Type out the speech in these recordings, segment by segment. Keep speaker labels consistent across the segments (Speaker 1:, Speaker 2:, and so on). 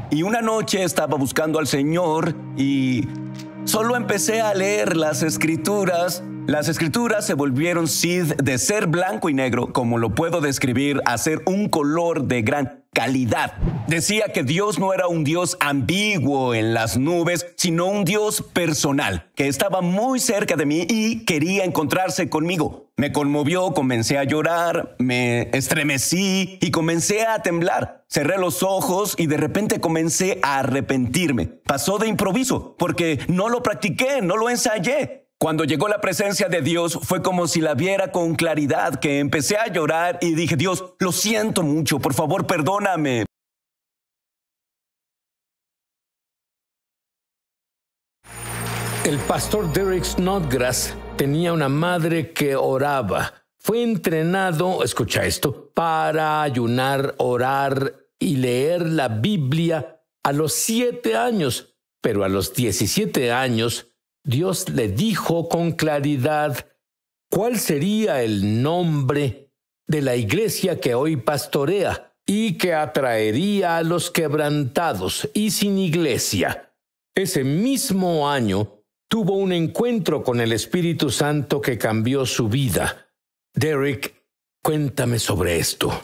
Speaker 1: Y una noche estaba buscando al Señor y solo empecé a leer las Escrituras. Las Escrituras se volvieron, Sid, de ser blanco y negro, como lo puedo describir, a ser un color de gran calidad. Decía que Dios no era un Dios ambiguo en las nubes, sino un Dios personal, que estaba muy cerca de mí y quería encontrarse conmigo. Me conmovió, comencé a llorar, me estremecí y comencé a temblar. Cerré los ojos y de repente comencé a arrepentirme. Pasó de improviso, porque no lo practiqué, no lo ensayé. Cuando llegó la presencia de Dios, fue como si la viera con claridad, que empecé a llorar y dije, Dios, lo siento mucho, por favor, perdóname.
Speaker 2: El pastor Derek Snodgrass tenía una madre que oraba. Fue entrenado, escucha esto, para ayunar, orar y leer la Biblia a los 7 años. Pero a los 17 años, Dios le dijo con claridad cuál sería el nombre de la iglesia que hoy pastorea y que atraería a los quebrantados y sin iglesia. Ese mismo año tuvo un encuentro con el Espíritu Santo que cambió su vida. Derek, cuéntame sobre esto.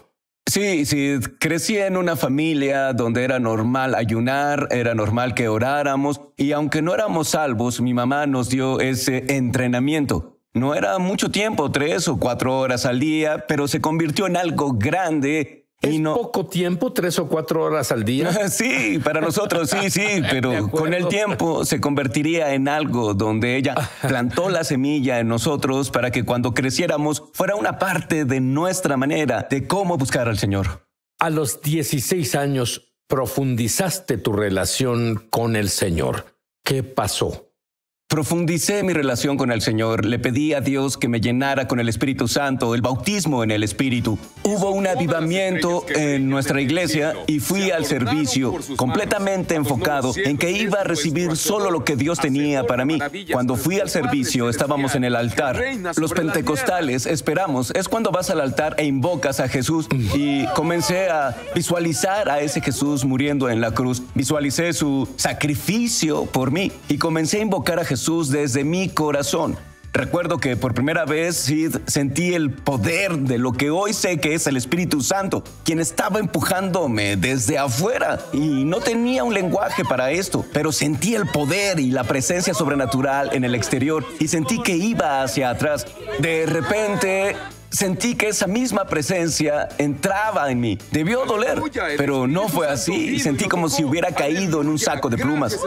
Speaker 1: Sí, crecí en una familia donde era normal ayunar, era normal que oráramos, y aunque no éramos salvos, mi mamá nos dio ese entrenamiento. No era mucho tiempo, 3 o 4 horas al día, pero se convirtió en algo grande.
Speaker 2: ¿Es poco tiempo, 3 o 4 horas al día?
Speaker 1: Sí, para nosotros sí, pero con el tiempo se convertiría en algo donde ella plantó la semilla en nosotros para que cuando creciéramos fuera una parte de nuestra manera de cómo buscar al Señor.
Speaker 2: A los 16 años profundizaste tu relación con el Señor. ¿Qué pasó?
Speaker 1: Profundicé mi relación con el Señor, le pedí a Dios que me llenara con el Espíritu Santo, el bautismo en el Espíritu. Hubo un avivamiento en nuestra iglesia y fui al servicio completamente enfocado en que iba a recibir solo lo que Dios tenía para mí. Cuando fui al servicio estábamos en el altar. Los pentecostales esperamos, es cuando vas al altar e invocas a Jesús, y comencé a visualizar a ese Jesús muriendo en la cruz. Visualicé su sacrificio por mí y comencé a invocar a Jesús desde mi corazón. Recuerdo que por primera vez sentí el poder de lo que hoy sé que es el Espíritu Santo, quien estaba empujándome desde afuera, y no tenía un lenguaje para esto, pero sentí el poder y la presencia sobrenatural en el exterior y sentí que iba hacia atrás. De repente sentí que esa misma presencia entraba en mí. Debió doler, pero no fue así. Sentí como si hubiera caído en un saco de plumas.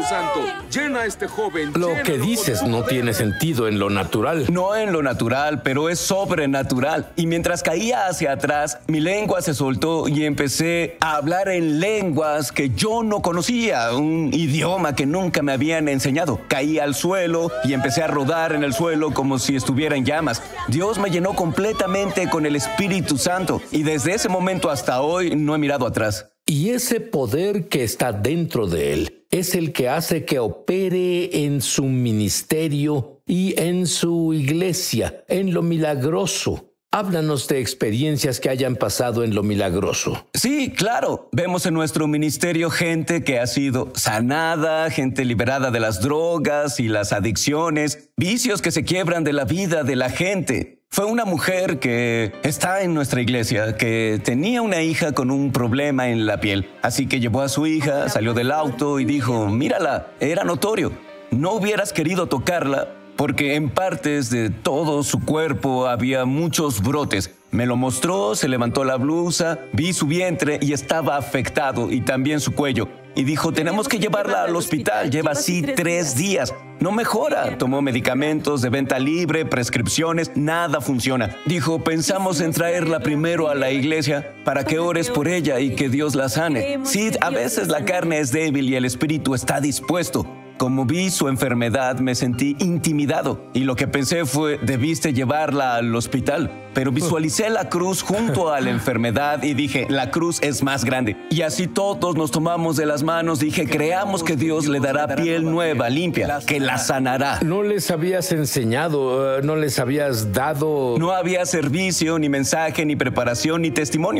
Speaker 2: Lo que dices no tiene sentido en lo natural.
Speaker 1: No en lo natural, pero es sobrenatural. Y mientras caía hacia atrás, mi lengua se soltó y empecé a hablar en lenguas que yo no conocía, un idioma que nunca me habían enseñado. Caí al suelo y empecé a rodar en el suelo como si estuviera en llamas. Dios me llenó completamente con el Espíritu Santo, y desde ese momento hasta hoy no he mirado atrás.
Speaker 2: Y ese poder que está dentro de él es el que hace que opere en su ministerio y en su iglesia, en lo milagroso. Háblanos de experiencias que hayan pasado en lo milagroso.
Speaker 1: Sí, claro. Vemos en nuestro ministerio gente que ha sido sanada, gente liberada de las drogas y las adicciones, vicios que se quiebran de la vida de la gente. Fue una mujer que está en nuestra iglesia, que tenía una hija con un problema en la piel. Así que llevó a su hija, salió del auto y dijo, mírala, era notorio. No hubieras querido tocarla porque en partes de todo su cuerpo había muchos brotes. Me lo mostró, se levantó la blusa, vi su vientre y estaba afectado, y también su cuello. Y dijo, tenemos que llevarla al hospital, lleva así 3 días. No mejora, tomó medicamentos de venta libre, prescripciones, nada funciona. Dijo, pensamos en traerla primero a la iglesia para que ores por ella y que Dios la sane. Sí, a veces la carne es débil y el espíritu está dispuesto. Como vi su enfermedad, me sentí intimidado y lo que pensé fue, debiste llevarla al hospital. Pero visualicé la cruz junto a la enfermedad y dije, la cruz es más grande. Y así todos nos tomamos de las manos. Dije, creamos que Dios le dará piel nueva, limpia, que la sanará.
Speaker 2: ¿No les habías enseñado? ¿No les habías dado?
Speaker 1: No había servicio, ni mensaje, ni preparación, ni testimonios.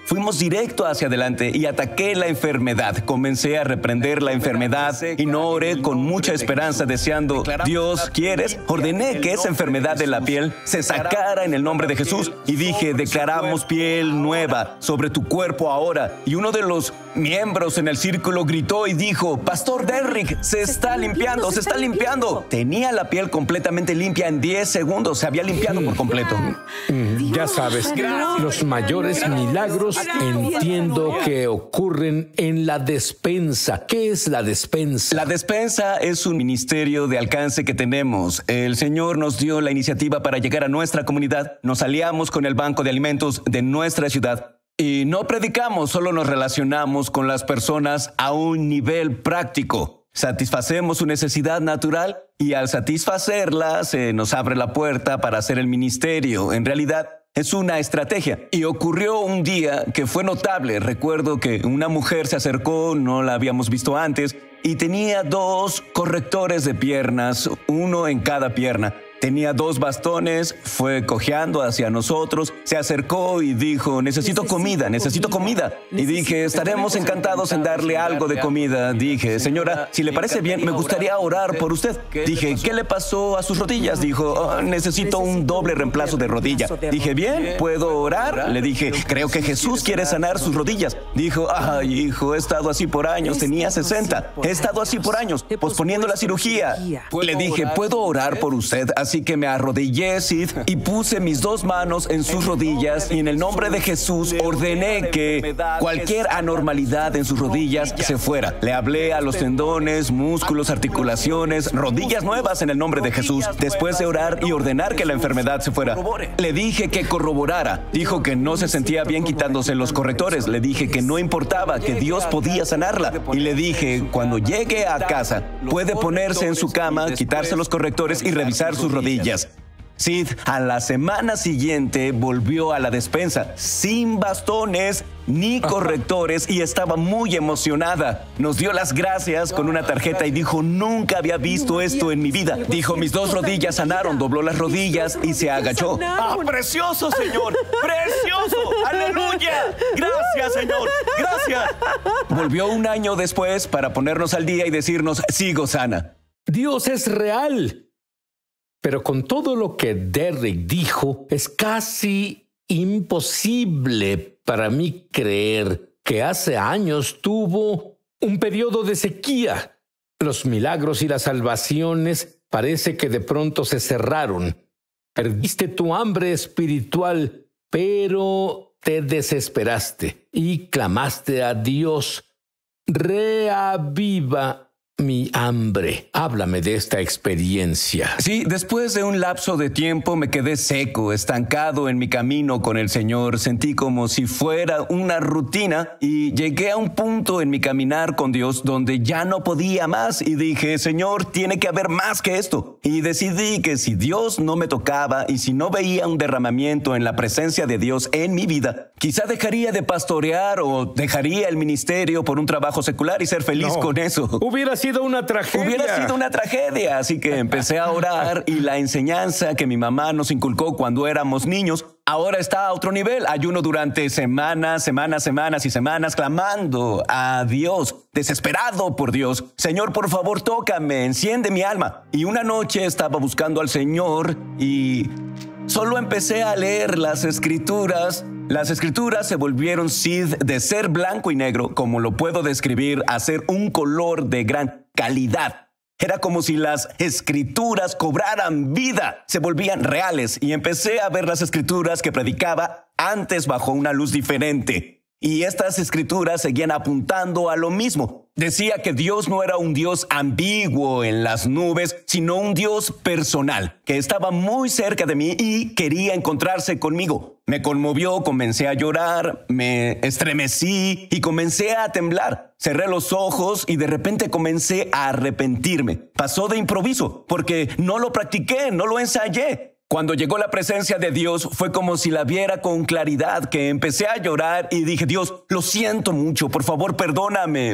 Speaker 1: Fuimos directo hacia adelante y ataqué la enfermedad. Comencé a reprender la enfermedad y no oré con mucha esperanza deseando, Dios, ¿quieres? Ordené que esa enfermedad de la piel se sacara en el nombre de Jesús y dije, declaramos piel nueva sobre tu cuerpo ahora. Y uno de los miembros en el círculo gritó y dijo, Pastor Derrick, se está limpiando, se está limpiando. Tenía la piel completamente limpia en 10 segundos, se había limpiado por completo.
Speaker 2: Ya sabes, los mayores milagros entiendo que ocurren en la despensa. ¿Qué es la despensa?
Speaker 1: La despensa es un ministerio de alcance que tenemos. El Señor nos dio la iniciativa para llegar a nuestra comunidad. Nos aliamos con el Banco de Alimentos de nuestra ciudad. Y no predicamos, solo nos relacionamos con las personas a un nivel práctico. Satisfacemos su necesidad natural y al satisfacerla se nos abre la puerta para hacer el ministerio. En realidad, es una estrategia. Y ocurrió un día que fue notable. Recuerdo que una mujer se acercó, no la habíamos visto antes, y tenía 2 correctores de piernas, uno en cada pierna. Tenía 2 bastones, fue cojeando hacia nosotros, se acercó y dijo, necesito comida. Y dije, estaremos encantados en darle algo de comida. Dije, señora, si le parece bien, me gustaría orar por usted. Dije, ¿qué le pasó a sus rodillas? Dijo, oh, necesito un doble reemplazo de rodilla. Dije, bien, ¿puedo orar? Le dije, creo que Jesús quiere sanar sus rodillas. Dijo, ay, hijo, he estado así por años, tenía 60. He estado así por años, posponiendo la cirugía. Le dije, ¿puedo orar por usted? Así que me arrodillé, Sid, y puse mis 2 manos en sus rodillas y en el nombre de Jesús ordené que cualquier anormalidad en sus rodillas se fuera. Le hablé a los tendones, músculos, articulaciones, rodillas nuevas en el nombre de Jesús. Después de orar y ordenar que la enfermedad se fuera, le dije que corroborara. Dijo que no se sentía bien quitándose los correctores. Le dije que no importaba, que Dios podía sanarla. Y le dije, cuando llegue a casa, puede ponerse en su cama, quitarse los correctores y revisar sus rodillas. Sid, a la semana siguiente volvió a la despensa, sin bastones ni correctores, y estaba muy emocionada. Nos dio las gracias con una tarjeta y dijo, nunca había visto esto en mi vida. Dijo, mis 2 rodillas sanaron, dobló las rodillas y se agachó. ¡Ah, precioso, Señor! ¡Precioso! ¡Aleluya! ¡Gracias, Señor! ¡Gracias! Volvió un año después para ponernos al día y decirnos, sigo sana.
Speaker 2: Dios es real. Pero con todo lo que Derrick dijo, es casi imposible para mí creer que hace años tuvo un periodo de sequía. Los milagros y las salvaciones parece que de pronto se cerraron. Perdiste tu hambre espiritual, pero te desesperaste y clamaste a Dios. Reaviva mi hambre. Háblame de esta experiencia.
Speaker 1: Sí, después de un lapso de tiempo me quedé seco, estancado en mi camino con el Señor. Sentí como si fuera una rutina y llegué a un punto en mi caminar con Dios donde ya no podía más y dije, Señor, tiene que haber más que esto. Y decidí que si Dios no me tocaba y si no veía un derramamiento en la presencia de Dios en mi vida, quizá dejaría de pastorear o dejaría el ministerio por un trabajo secular y ser feliz con eso.
Speaker 2: Hubiera sido una tragedia.
Speaker 1: Hubiera sido una tragedia, así que empecé a orar y la enseñanza que mi mamá nos inculcó cuando éramos niños ahora está a otro nivel. Ayuno durante semanas y semanas, clamando a Dios, desesperado por Dios. Señor, por favor, tócame, enciende mi alma. Y una noche estaba buscando al Señor y solo empecé a leer las Escrituras. Las Escrituras se volvieron, Sid, de ser blanco y negro, como lo puedo describir, a ser un color de gran calidad. Era como si las Escrituras cobraran vida, se volvían reales, y empecé a ver las Escrituras que predicaba antes bajo una luz diferente. Y estas Escrituras seguían apuntando a lo mismo. Decía que Dios no era un Dios ambiguo en las nubes, sino un Dios personal, que estaba muy cerca de mí y quería encontrarse conmigo. Me conmovió, comencé a llorar, me estremecí y comencé a temblar. Cerré los ojos y de repente comencé a arrepentirme. Pasó de improviso, porque no lo practiqué, no lo ensayé. Cuando llegó la presencia de Dios, fue como si la viera con claridad, que empecé a llorar y dije, Dios, lo siento mucho, por favor, perdóname.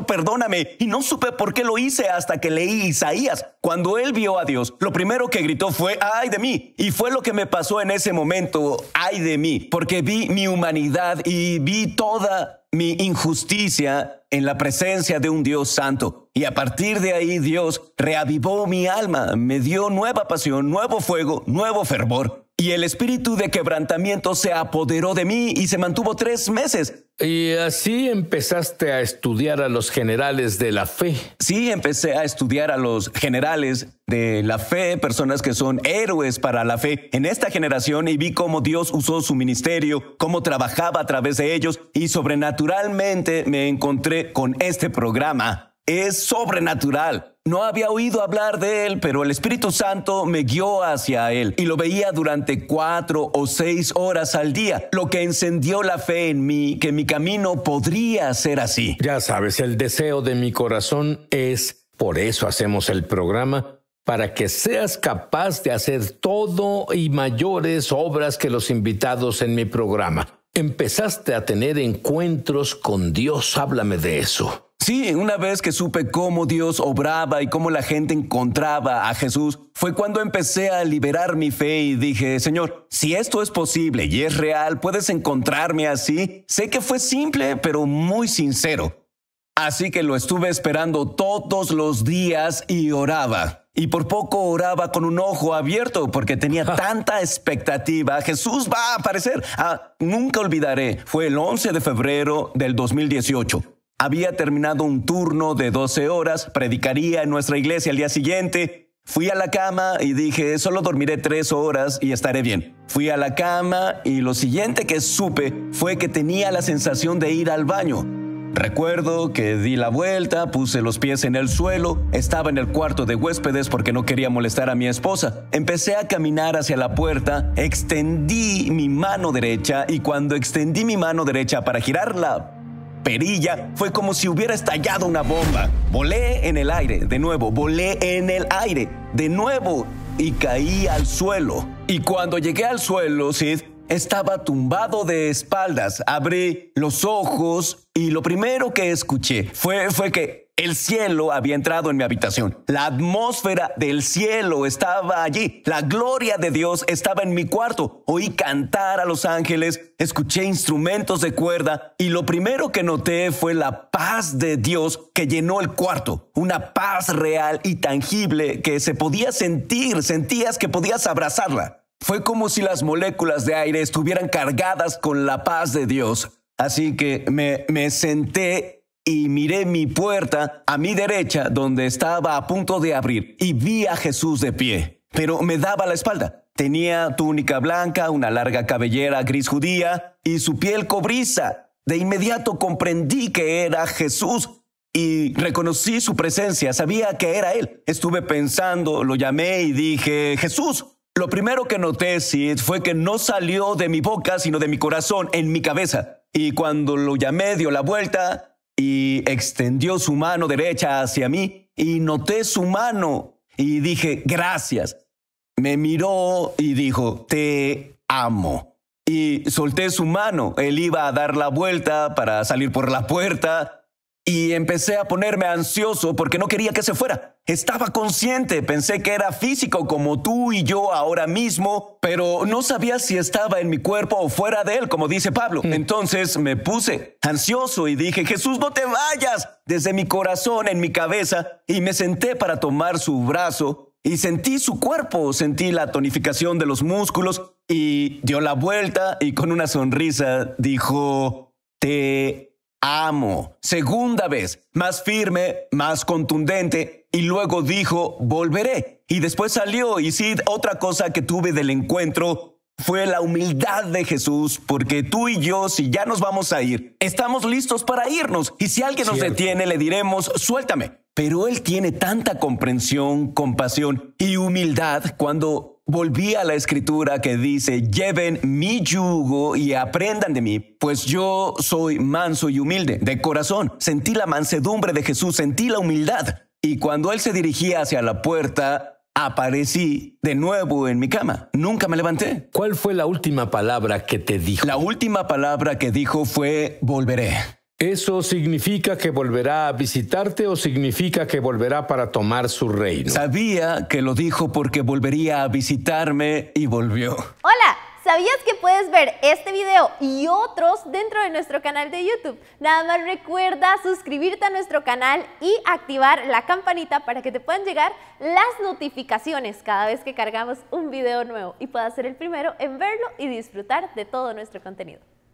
Speaker 1: Y no supe por qué lo hice hasta que leí Isaías. Cuando él vio a Dios, lo primero que gritó fue, ¡ay de mí! Y fue lo que me pasó en ese momento, ¡ay de mí! Porque vi mi humanidad y vi toda mi injusticia en la presencia de un Dios santo. Y a partir de ahí Dios reavivó mi alma, me dio nueva pasión, nuevo fuego, nuevo fervor. Y el espíritu de quebrantamiento se apoderó de mí y se mantuvo 3 meses.
Speaker 2: Y así empezaste a estudiar a los generales de la fe.
Speaker 1: Sí, empecé a estudiar a los generales de la fe, personas que son héroes para la fe en esta generación, y vi cómo Dios usó su ministerio, cómo trabajaba a través de ellos, y sobrenaturalmente me encontré con este programa. Es sobrenatural. No había oído hablar de él, pero el Espíritu Santo me guió hacia él y lo veía durante 4 o 6 horas al día, lo que encendió la fe en mí, que mi camino podría ser así.
Speaker 2: Ya sabes, el deseo de mi corazón es, por eso hacemos el programa, para que seas capaz de hacer todo y mayores obras que los invitados en mi programa. Empezaste a tener encuentros con Dios. Háblame de eso.
Speaker 1: Sí, una vez que supe cómo Dios obraba y cómo la gente encontraba a Jesús, fue cuando empecé a liberar mi fe y dije, Señor, si esto es posible y es real, ¿puedes encontrarme así? Sé que fue simple, pero muy sincero. Así que lo estuve esperando todos los días y oraba. Y por poco oraba con un ojo abierto porque tenía tanta expectativa. Jesús va a aparecer. Nunca olvidaré, fue el 11 de febrero del 2018. Había terminado un turno de 12 horas, predicaría en nuestra iglesia al día siguiente. Fui a la cama y dije, solo dormiré 3 horas y estaré bien. Fui a la cama y lo siguiente que supe fue que tenía la sensación de ir al baño. Recuerdo que di la vuelta, puse los pies en el suelo, estaba en el cuarto de huéspedes porque no quería molestar a mi esposa. Empecé a caminar hacia la puerta, extendí mi mano derecha y cuando extendí mi mano derecha para girar la perilla, fue como si hubiera estallado una bomba. Volé en el aire, de nuevo, volé en el aire, de nuevo, y caí al suelo. Y cuando llegué al suelo, Sid, estaba tumbado de espaldas. Abrí los ojos y lo primero que escuché fue que el cielo había entrado en mi habitación. La atmósfera del cielo estaba allí. La gloria de Dios estaba en mi cuarto. Oí cantar a los ángeles, escuché instrumentos de cuerda y lo primero que noté fue la paz de Dios que llenó el cuarto. Una paz real y tangible que se podía sentir. Sentías que podías abrazarla. Fue como si las moléculas de aire estuvieran cargadas con la paz de Dios. Así que me senté y miré mi puerta a mi derecha donde estaba a punto de abrir y vi a Jesús de pie, pero me daba la espalda. Tenía túnica blanca, una larga cabellera gris judía y su piel cobriza. De inmediato comprendí que era Jesús y reconocí su presencia, sabía que era Él. Estuve pensando, lo llamé y dije, Jesús. Lo primero que noté, Sid, fue que no salió de mi boca, sino de mi corazón, en mi cabeza. Y cuando lo llamé, dio la vuelta y extendió su mano derecha hacia mí y noté su mano y dije, gracias. Me miró y dijo, te amo. Y solté su mano. Él iba a dar la vuelta para salir por la puerta y empecé a ponerme ansioso porque no quería que se fuera. Estaba consciente, pensé que era físico como tú y yo ahora mismo, pero no sabía si estaba en mi cuerpo o fuera de él, como dice Pablo. Entonces me puse ansioso y dije, Jesús, no te vayas, desde mi corazón, en mi cabeza, y me senté para tomar su brazo y sentí su cuerpo, sentí la tonificación de los músculos y dio la vuelta y con una sonrisa dijo, te amo. Segunda vez, más firme, más contundente, y luego dijo, volveré. Y después salió, y sí, otra cosa que tuve del encuentro fue la humildad de Jesús, porque tú y yo, si ya nos vamos a ir, estamos listos para irnos, y si alguien nos detiene, le diremos, suéltame. Pero Él tiene tanta comprensión, compasión y humildad cuando volví a la escritura que dice, lleven mi yugo y aprendan de mí, pues yo soy manso y humilde de corazón. Sentí la mansedumbre de Jesús, sentí la humildad. Y cuando Él se dirigía hacia la puerta, aparecí de nuevo en mi cama. Nunca me levanté.
Speaker 2: ¿Cuál fue la última palabra que te dijo?
Speaker 1: La última palabra que dijo fue volveré.
Speaker 2: ¿Eso significa que volverá a visitarte o significa que volverá para tomar su reino?
Speaker 1: Sabía que lo dijo porque volvería a visitarme y volvió.
Speaker 3: Hola, ¿sabías que puedes ver este video y otros dentro de nuestro canal de YouTube? Nada más recuerda suscribirte a nuestro canal y activar la campanita para que te puedan llegar las notificaciones cada vez que cargamos un video nuevo y puedas ser el primero en verlo y disfrutar de todo nuestro contenido.